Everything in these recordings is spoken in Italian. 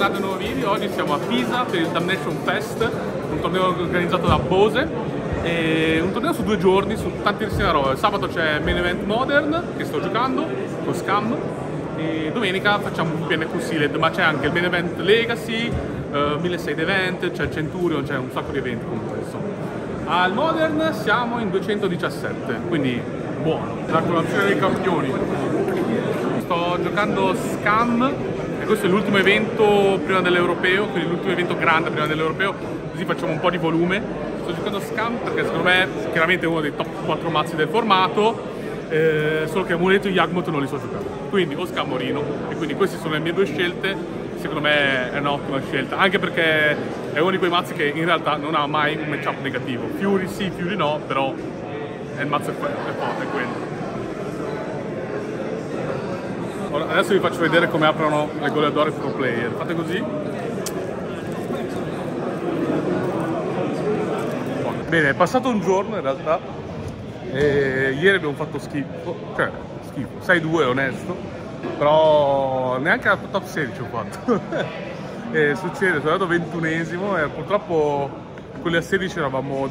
bentornati a un nuovo video. Oggi siamo a Pisa per il Damnation Fest, un torneo organizzato da Bose. E un torneo su 2 giorni, su tantissime robe. Sabato c'è Main Event Modern, che sto giocando, con Scam. E domenica facciamo un PNQ Sealed, ma c'è anche il Main Event Legacy, 1600 Event, c'è il Centurion, c'è un sacco di eventi comunque. Insomma. Al Modern siamo in 217, quindi buono. La colazione dei campioni. Sto giocando Scam e questo è l'ultimo evento prima dell'Europeo, quindi l'ultimo evento grande prima dell'Europeo, così facciamo un po' di volume. Sto giocando Scam perché secondo me è chiaramente uno dei top 4 mazzi del formato, solo che Amuleto e Yagmoth non li so giocare, quindi o Scam o Rino, e quindi queste sono le mie 2 scelte. Secondo me è un'ottima scelta, anche perché è uno di quei mazzi che in realtà non ha mai un matchup negativo. Fury sì, Fury no, però il mazzo è forte, è quello. Adesso vi faccio vedere come aprono le goleadore pro player. Fate così. Bene, è passato un giorno in realtà e ieri abbiamo fatto schifo, 6-2 onesto, però neanche la top 16 ho fatto. E succede, sono andato 21esimo e purtroppo quelli a 16 eravamo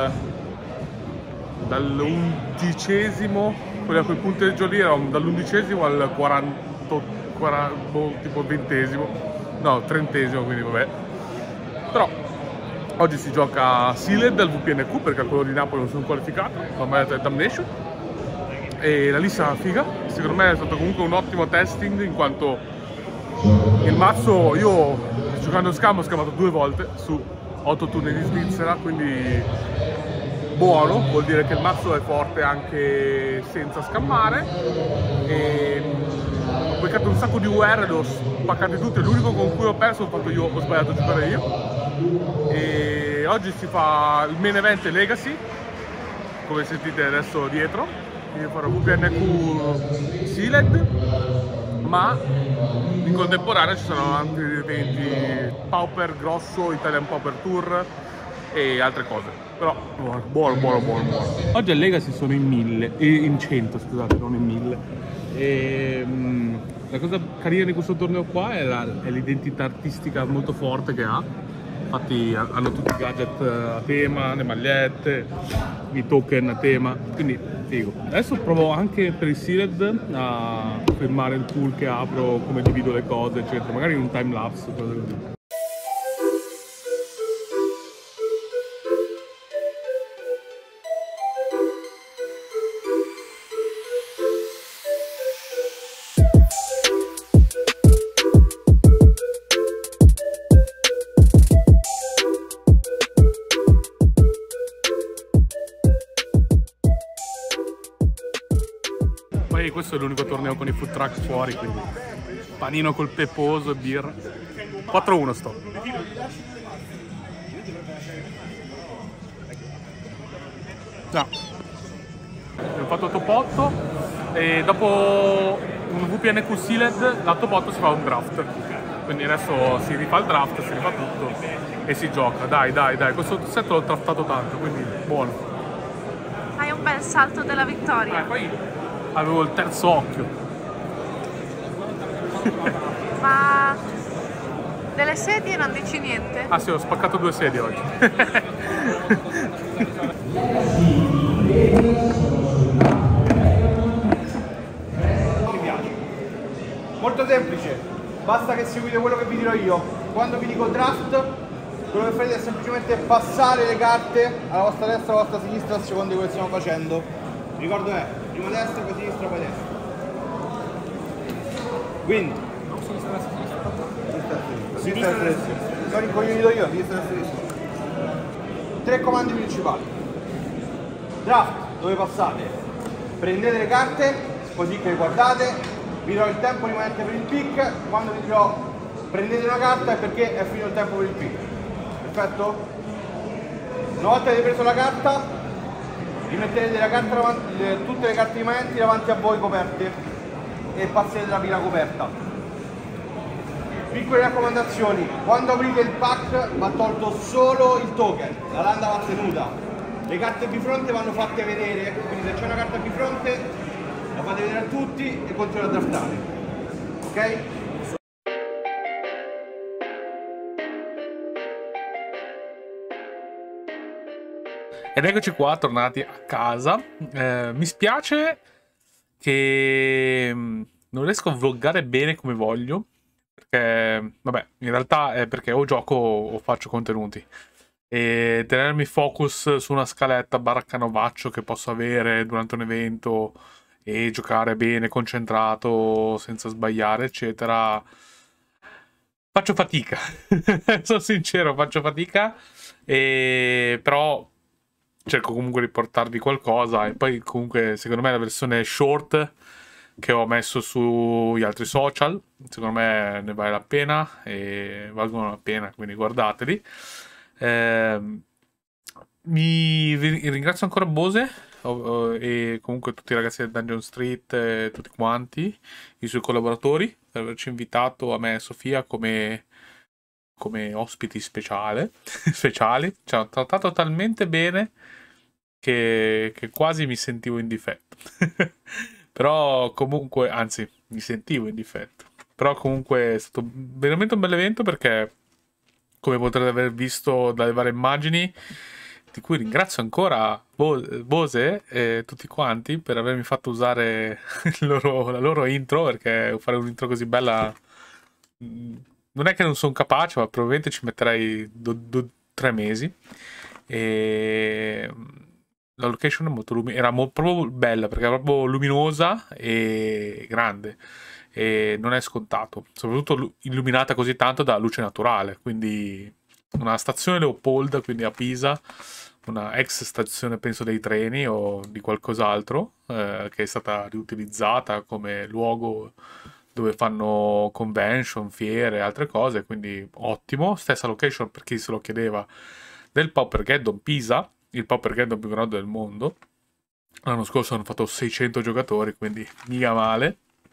dall'11esimo, quelli a quel punteggio lì eravamo dall'11esimo al 40, tipo 20esimo, no 30esimo, quindi vabbè. Però oggi si gioca Sealed al VPNQ perché a quello di Napoli non sono qualificato, ormai è Damnation, e la lista è figa. Secondo me è stato comunque un ottimo testing, in quanto il mazzo, io giocando Scam ho scamato 2 volte su 8 turni di Svizzera, quindi buono, vuol dire che il mazzo è forte anche senza scammare. E ho beccato un sacco di UR, le ho spaccate tutte, l'unico con cui ho perso ho sbagliato a giocare io. E oggi si fa il Main Event Legacy, come sentite adesso dietro, quindi farò VPNQ Sealed, ma in contemporanea ci saranno altri eventi, Pauper grosso, Italian Pauper Tour e altre cose, però buono. Oggi al Legacy sono in 1000, in 100 scusate, non in 1000. E la cosa carina di questo torneo qua è l'identità artistica molto forte che ha. Infatti hanno tutti i gadget a tema, le magliette, i token a tema, quindi figo. Adesso provo anche per il Sealed a filmare il pool che apro, come divido le cose eccetera, magari in un time lapse, cose così. Poi questo è l'unico torneo con i food truck fuori, quindi panino col peposo e birra. 4-1 sto. No. Abbiamo fatto top 8 e dopo un VPNQ Sealed da top 8 si fa un draft. Quindi adesso si rifà il draft, si rifà tutto e si gioca. Dai, questo set l'ho draftato tanto, quindi buono. Hai un bel salto della vittoria. Poi avevo il terzo occhio. Ma delle sedie non dici niente? Ah sì, ho spaccato 2 sedie oggi. Mi piace. Molto semplice, basta che seguite quello che vi dirò io. Quando vi dico draft, quello che fate è semplicemente passare le carte alla vostra destra e alla vostra sinistra a seconda di quello che stiamo facendo. Il ricordo è prima destra, poi sinistra, poi destra. Quindi sinistra e destra. Non incoglionito io, sinistra e sinistra. 3 comandi principali. Draft, dove passate, prendete le carte, così che le guardate, vi do il tempo rimanente per il pick, quando vi dirò prendete una carta è perché è finito il tempo per il pick. Perfetto? Una volta che avete preso la carta, rimettete la carta davanti, tutte le carte rimanenti davanti a voi coperte e passerete la pila coperta. Piccole raccomandazioni: quando aprite il pack va tolto solo il token, la landa va tenuta, le carte bifronte vanno fatte vedere, quindi se c'è una carta bifronte la fate vedere a tutti e continuate a draftare, ok? Ed eccoci qua, tornati a casa. Mi spiace che non riesco a vloggare bene come voglio, perché, vabbè, in realtà è perché o gioco o faccio contenuti. E tenermi focus su una scaletta barra canovaccio che posso avere durante un evento e giocare bene, concentrato, senza sbagliare, eccetera, faccio fatica. Sono sincero, faccio fatica, però cerco comunque di portarvi qualcosa. E poi comunque secondo me la versione short che ho messo sugli altri social, secondo me ne vale la pena e valgono la pena, quindi guardateli. Ehm, vi ringrazio ancora Bose e comunque tutti i ragazzi del Dungeon Street, tutti quanti, i suoi collaboratori, per averci invitato a me e Sofia come ospiti speciali. Ci hanno trattato talmente bene che quasi mi sentivo in difetto. Però comunque, anzi, mi sentivo in difetto. Però comunque è stato veramente un bel evento perché, come potrete aver visto dalle varie immagini, di cui ringrazio ancora Bose e tutti quanti per avermi fatto usare la loro intro, perché fare un'intro così bella non è che non sono capace, ma probabilmente ci metterei 3 mesi. E la location è molto era proprio bella perché era proprio luminosa e grande e non è scontato, soprattutto illuminata così tanto da luce naturale, quindi una stazione Leopolda, quindi a Pisa, una ex stazione penso dei treni o di qualcos'altro, che è stata riutilizzata come luogo dove fanno convention, fiere e altre cose, quindi ottimo. Stessa location, per chi se lo chiedeva, del Paupergeddon Pisa, il Paupergeddon più grande del mondo. L'anno scorso hanno fatto 600 giocatori, quindi mica male.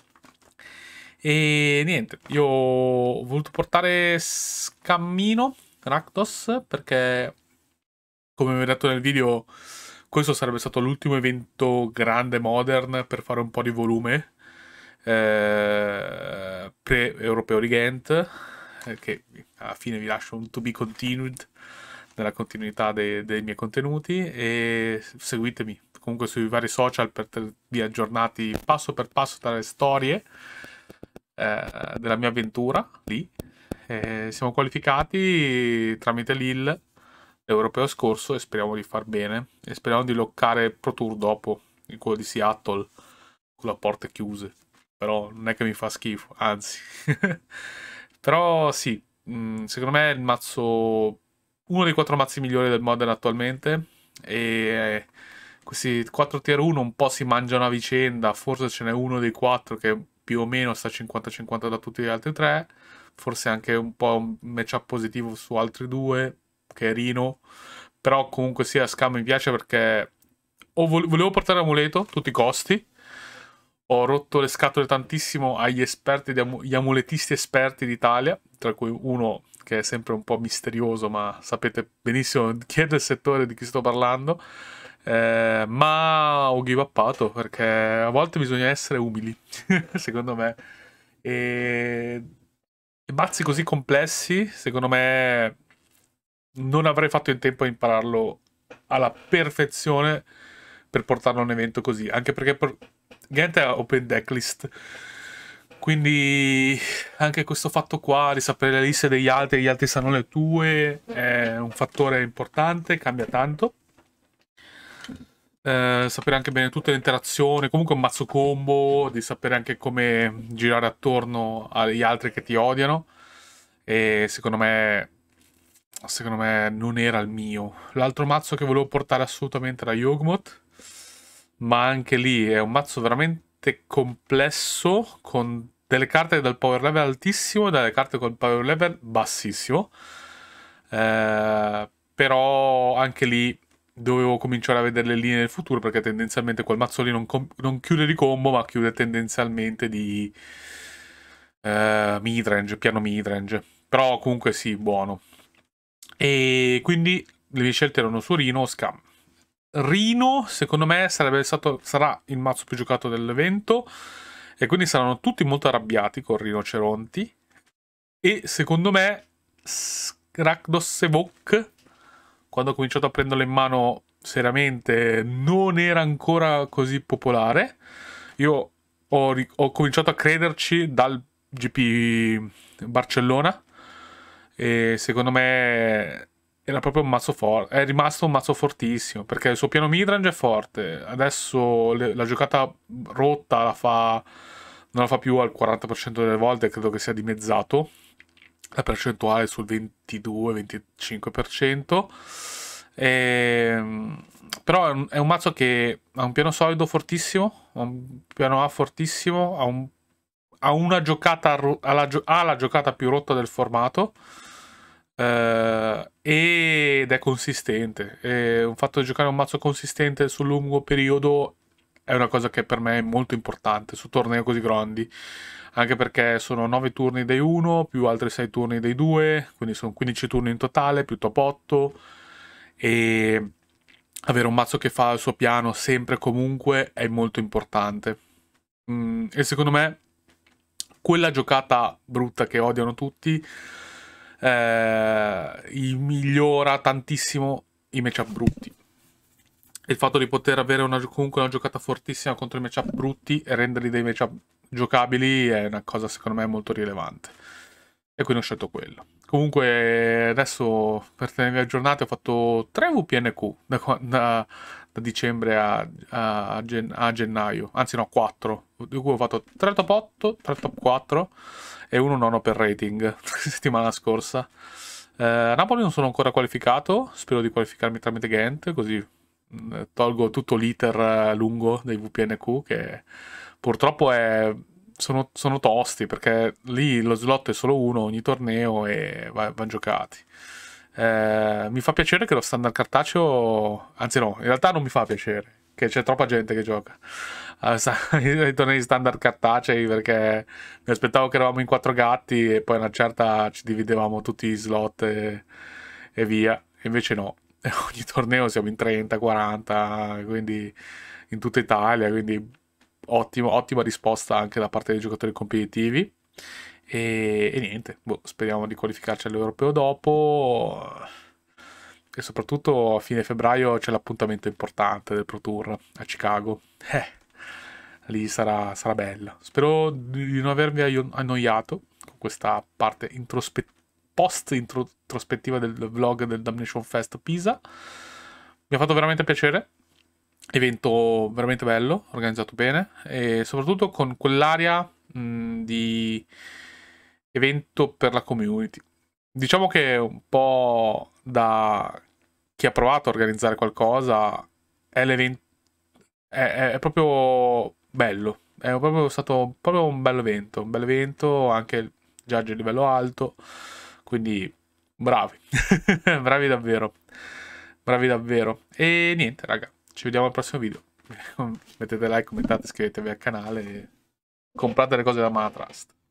E niente, io ho voluto portare Scammino Rakdos perché, come vi ho detto nel video, questo sarebbe stato l'ultimo evento grande modern per fare un po' di volume pre-europeo di Ghent, che alla fine vi lascio un to be continued nella continuità dei miei contenuti, e seguitemi comunque sui vari social per tenervi aggiornati passo per passo dalle storie della mia avventura lì. Siamo qualificati tramite Lille l'europeo scorso e speriamo di far bene e speriamo di loccare Pro Tour dopo, quello di Seattle con le porte chiuse, però non è che mi fa schifo, anzi. Però sì, secondo me è il mazzo, uno dei 4 mazzi migliori del Modern attualmente, e questi 4 tier 1 un po' si mangiano a vicenda, forse ce n'è uno dei 4 che più o meno sta 50-50 da tutti gli altri 3, forse anche un po' un matchup positivo su altri 2, che è Rino, però comunque sia Scam mi piace perché volevo portare amuleto a tutti i costi, ho rotto le scatole tantissimo agli esperti, gli amuletisti esperti d'Italia, tra cui uno che è sempre un po' misterioso, ma sapete benissimo chi è del settore di chi sto parlando, ma ho give upato perché a volte bisogna essere umili, secondo me. E mazzi così complessi, secondo me non avrei fatto in tempo a impararlo alla perfezione per portarlo a un evento così, anche perché Ghent è open decklist, quindi anche questo fatto qua di sapere le liste degli altri e gli altri sanno le tue è un fattore importante, cambia tanto. Sapere anche bene tutte le interazioni, comunque un mazzo combo, di sapere anche come girare attorno agli altri che ti odiano, e secondo me non era il mio. L'altro mazzo che volevo portare assolutamente era Yawgmoth, ma anche lì è un mazzo veramente complesso, con delle carte dal power level altissimo e delle carte col power level bassissimo. Però anche lì dovevo cominciare a vedere le linee del futuro, perché tendenzialmente quel mazzo lì non chiude di combo, ma chiude tendenzialmente di midrange, piano midrange. Però comunque sì, buono. E quindi le mie scelte erano su Rino o Scam. Rino, secondo me, sarà il mazzo più giocato dell'evento, e quindi saranno tutti molto arrabbiati con rinoceronti. E secondo me Rakdos Evok, quando ho cominciato a prenderlo in mano, seriamente non era ancora così popolare. Io ho cominciato a crederci dal GP Barcellona e secondo me era proprio un mazzo forte, è rimasto un mazzo fortissimo perché il suo piano midrange è forte. Adesso la giocata rotta non la fa più al 40% delle volte, credo che sia dimezzato la percentuale sul 22-25%. Però è un mazzo che ha un piano solido fortissimo, ha un piano A fortissimo, ha una giocata, ha la giocata più rotta del formato. Ed è consistente. Un fatto di giocare un mazzo consistente sul lungo periodo è una cosa che per me è molto importante su tornei così grandi. Anche perché sono 9 turni dei 1 più altri 6 turni dei 2, quindi sono 15 turni in totale più top 8. E avere un mazzo che fa il suo piano sempre e comunque è molto importante. E secondo me quella giocata brutta che odiano tutti migliora tantissimo i matchup brutti. E il fatto di poter avere comunque una giocata fortissima contro i matchup brutti e renderli dei matchup giocabili è una cosa secondo me molto rilevante. E quindi ho scelto quello. Comunque adesso per tenervi aggiornati ho fatto 3 VPNQ da dicembre a gennaio, anzi no 4, di cui ho fatto 3 top 8, 3 top 4 e uno nono per rating settimana scorsa. Napoli non sono ancora qualificato, spero di qualificarmi tramite Ghent, così tolgo tutto l'iter lungo dei VPNQ che purtroppo sono tosti perché lì lo slot è solo uno ogni torneo e vanno giocati. Mi fa piacere che lo standard cartaceo, anzi no, in realtà non mi fa piacere che c'è troppa gente che gioca ai tornei standard cartacei perché mi aspettavo che eravamo in 4 gatti e poi a una certa ci dividevamo tutti i slot e via. Invece no, ogni torneo siamo in 30, 40, quindi in tutta Italia, quindi ottima risposta anche da parte dei giocatori competitivi. E niente, speriamo di qualificarci all'europeo dopo. E soprattutto a fine febbraio c'è l'appuntamento importante del Pro Tour a Chicago. Lì sarà bella. Spero di non avervi annoiato con questa parte post-introspettiva del vlog del Damnation Fest Pisa. Mi ha fatto veramente piacere. Evento veramente bello, organizzato bene e soprattutto con quell'area di evento per la community. Diciamo che un po' da chi ha provato a organizzare qualcosa è l'evento è proprio bello, è proprio stato proprio un bel evento, anche il judge a livello alto, quindi bravi, bravi davvero, bravi davvero. E niente, raga, ci vediamo al prossimo video. Mettete like, commentate, iscrivetevi al canale e comprate le cose da Mana Trust.